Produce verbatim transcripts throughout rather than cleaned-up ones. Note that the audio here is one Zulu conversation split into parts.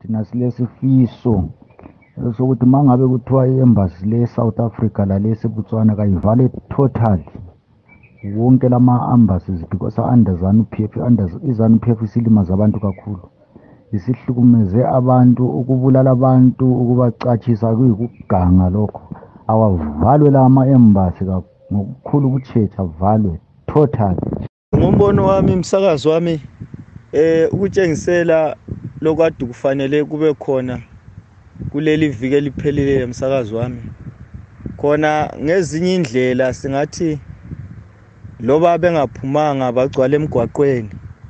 thina silesifiso sokuthi mangabe kuthiwa i-embassy le South Africa la le seBotswana kayivale totally wonke lama embassies because under ZANU P F under iZANU P F isilimaza abantu kakhulu, isihlukumeze abantu, ukubulala abantu, ukubacatshisa kuyikuganga lokho. Awavalwe lama embassy ngokukhulu ukuthetha avalwe totally. Ngombono wami umsakazo wami eh ukutshengisela lokade kufanele kube khona kuleli viki eliphelile umsakazo wami khona ngezinye indlela singathi loba bengaphumanga bagcwala emgwaqweni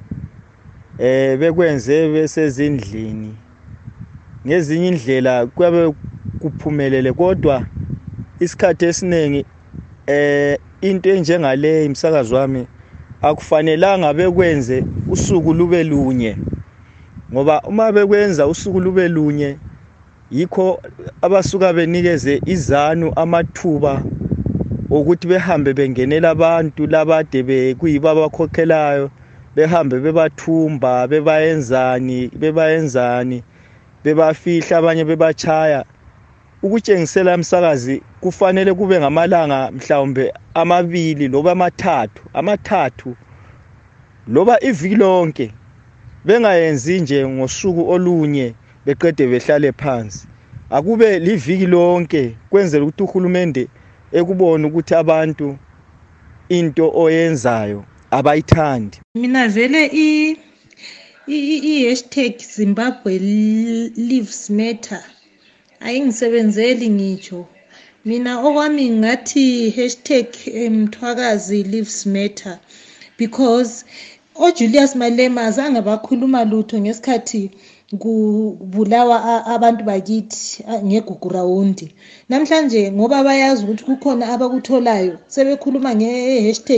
eh bekwenze besezindlini ngezinye indlela kwabe kuphumelele, kodwa isikhathi esiningi eh into enjengale umsakazo wami akufanelanga bekwenze usuku lube lunye, ngoba uma bekwenza usuku lube lunye yikho abasuka benikeze iZANU amathuba ukuthi behambe bengenela abantu labade bekuyiba abakhokhelayo, behambe bebathumba, bebayenzani bebayenzani bebafihla, abanye bebachaya. Ukutshengisela umsakazi kufanele kube ngamalanga mhlawumbe amabili loba amathathu amathathu loba iviki lonke, bengayenzi nje ngosuku olunye beqede behlale phansi. Akube liviki lonke kwenzela ukuthi uhulumende ekubona ukuthi abantu into oyenzayo abayithandi. Mina vele i i hashtag Zimbabwe Lives Matter ayingisebenzeli ngitsho. Mina okwami ngathi hashtag Mthwakazi Lives Matter because oJulius Malema azange bakhuluma lutho ngesikhathi kubulawa abantu bakithi ngegugu rawundi. Namhlanje ngoba bayazi ukuthi kukhona abakutholayo sebekhuluma nge-hashtag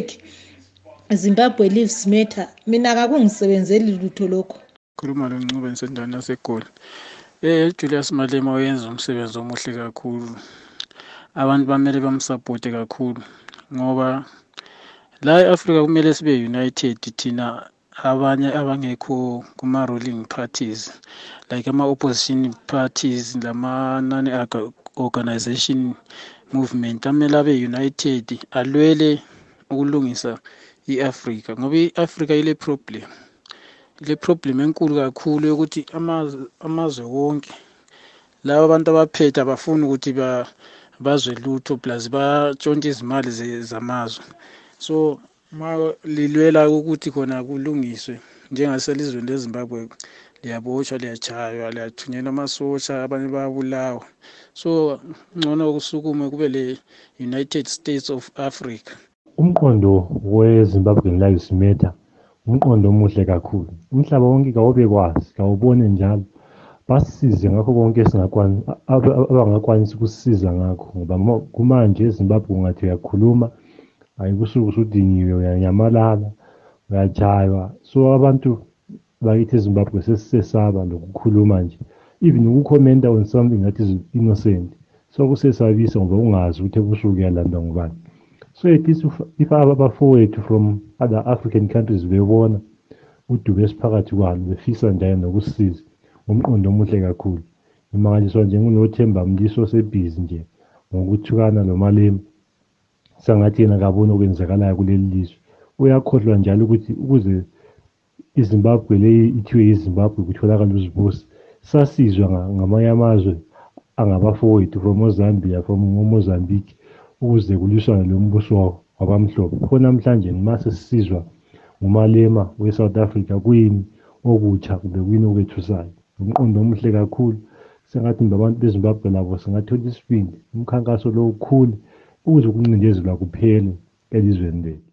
Zimbabwe Lives Matter. Mina akungisebenzeli lutho lokho. Khuluma loNcube endaweni yaseGoli. Eh Julius Malema uyenza umsebenzi omuhle kakhulu. Abantu bamele bamsupport kakhulu ngoba la eAfrika kumele sibe united thina abanye abangekho kuma ruling parties like ama opposition parties lama non organization movement amele abe united alwele ukulungisa iAfrika, ngoba iAfrika ile problem ile problem enkulu kakhulu ukuthi amazwe amazwe wonke laba abantu abaphethe abafuna ukuthi ba bazwe lutho plus batshontshe izimali zamazwe. So ma lilwela ukuthi khona kulungiswe njengaselizweni leZimbabwe liyaboshwa, liyachaywa, liyathunyelwa amasosha, abanye bayabulawa. So ngcono ukusukume kube le United States of Africa. Umqondo weZimbabwe Lives Matter umqondo omuhle kakhulu. Umhlaba wonke kawube kwazi, kawubone njalo. Basize ngakho konke singakwazi abangakwanisi ukusiza ngakho, ngoba kumanje eZimbabwe ungathi uyakhuluma ayikusuku usudingiwe, uyanyamalala, uyachaywa. So abantu bakithi eZimbabwe sesisesaba lokukhuluma nje, even ukukhomenta on something that is innocent. So kusesabisa ngoba ungazi ukuthi ebusuku uyalandwa ngubani. So it is if abafowethu from other African countries bebona uDube esiphakathi kwalo befisa njalo nokusiza, umqondo omuhle kakhulu. Imangaliswa nje ngunoThemba Mliso sebhizi nje ngokuthukana noMalema, sangathi yena kabona okwenzakalayo kuleli lizwe. Uyakhohlwa njalo ukuthi ukuze iZimbabwe le ithiwe iZimbabwe kutholakala uzibusi, sasizwa ngamanye amazwe angabafowethu from Mozambique from Mozambique ukuze kuliswane lo mbuso wabamhlophe. Khona namhlanje mase sisizwa nguMalema weSouth Africa kuyini okutsha kube kuyini okwethusayo. Umqondo omuhle kakhulu. Sengathi abantu beZimbabwe labo singathola isibindi umkhankaso lo ukhulu ukuze ukuncindezelwa kuphele elizweni lethu.